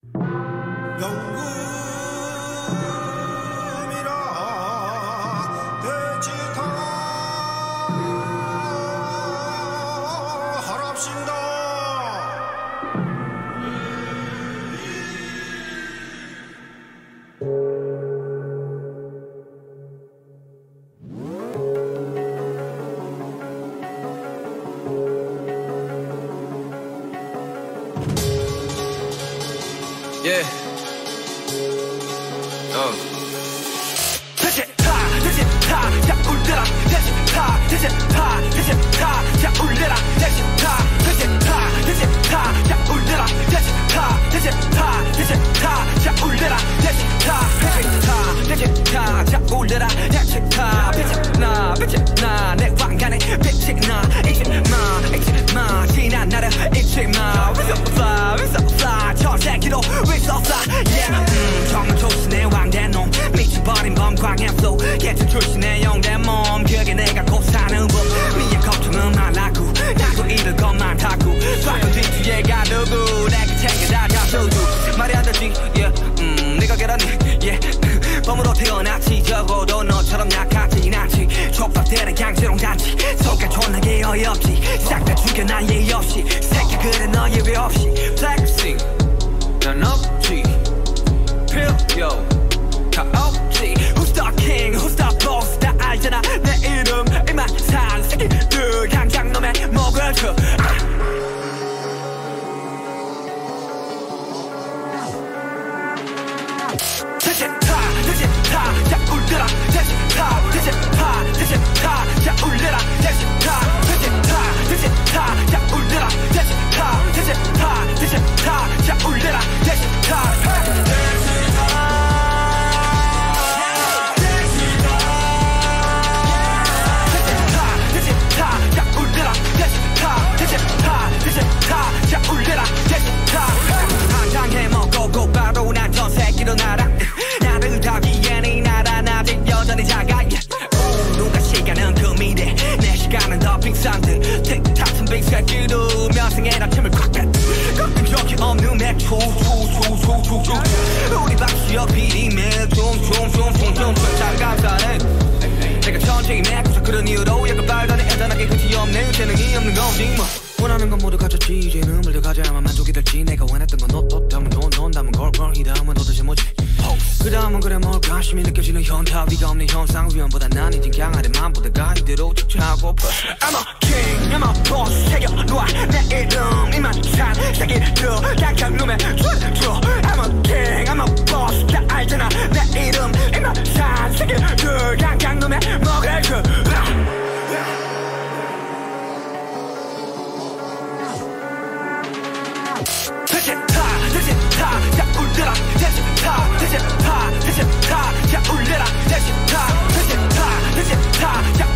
Yeah. 정말 조신의 왕대놈 미쳐버린 범광약소 개천 출신의 영대몸 그게 내가 곧 사는 법 미의 걱정은 말라고 나도 잃을 것만 타고 쏴건 뒤뒤에 가두고 내가 챙겨다 잡수고 말이 안 되지 네가 계란이 범으로 태어났지 적어도 너처럼 약하진 않지 촉박되는 강제롱 단지 속가 존나게 어이없지 싹 다 죽여 난 예의 없이 새끼 그래 너 예외 없이 flexing 난 없지 필요 다 없지 Who's the king who's the boss 다 알잖아 내 이름 이만 산 새끼들 당장 놈의 목을 쳐 자 울려라 자 울려라 자 울려라 자 울려라 한장해 먹고 곧바로 난 전 새끼로 날아 나를 타기엔 이 나라 아직 여전히 작아 누가 시간은 그 미래 내 시간은 더 빅산 듯 틱탁은 빅새끼도 면상에다 침을 콱 뱉 꺾은 적이 없는 맥주 우리 박수역 비리며 퉁퉁퉁퉁퉁 잘 감사해 내가 천천히 메꾸서 그런 이유로 약간 빨간에 애잔하게 끝이 없네 재능이 없는 거지 뭐 원하는 건 모두 가졌지 이제는 물려가자야만 만족이 될지 내가 원했던 건 너 담은 돈 담은 걸걸 이 다음은 도대체 뭐지 그 다음은 그래 뭘 관심이 느껴지는 현타 위가 없는 현상 위험보다 난 이젠 강하대 맘보다가 이대로 축제하고 I'm a king I'm a boss 새겨놓아 내 이름 이만 산 새끼들 약한 놈의 줄줄 I'm a king I'm a boss 다 알잖아 내 이름 이만 산 새끼들 약한 놈의 먹을 줄 자 울려라 자 울려라 자